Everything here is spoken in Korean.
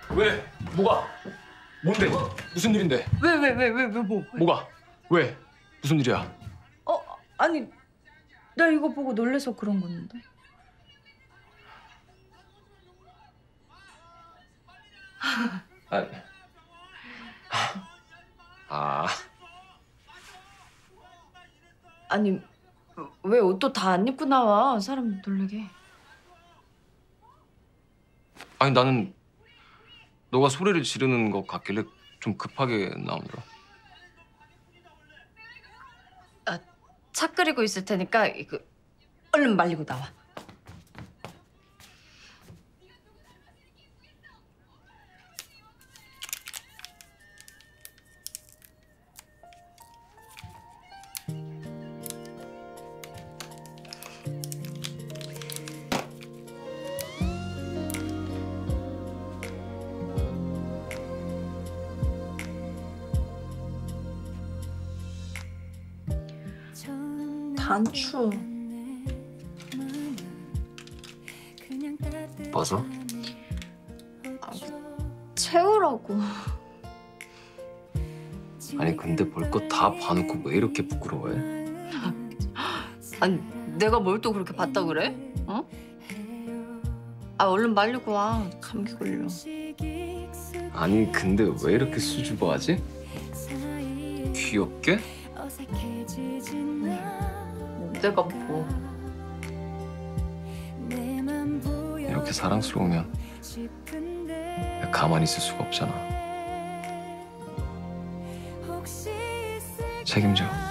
왜? 뭐가? 뭔데? 무슨 일인데? 왜 뭐? 뭐가? 왜? 무슨 일이야? 아니 나 이거 보고 놀래서 그런 건데. 아니 왜 옷도 다 안 입고 나와? 사람 놀래게. 아니 나는 너가 소리를 지르는 것 같길래 좀 급하게 나오느라. 차 끓이고 있을 테니까 이거 얼른 말리고 나와. 단추. 벗어? 채우라고. 아니 근데 볼 거 다 봐놓고 왜 이렇게 부끄러워해? 아니 내가 뭘 또 그렇게 봤다 그래? 어? 얼른 말리고 와. 감기 걸려. 아니 근데 왜 이렇게 수줍어하지? 귀엽게? 내가 뭐. 이렇게 사랑스러우면 가만히 있을 수가 없잖아. 책임져.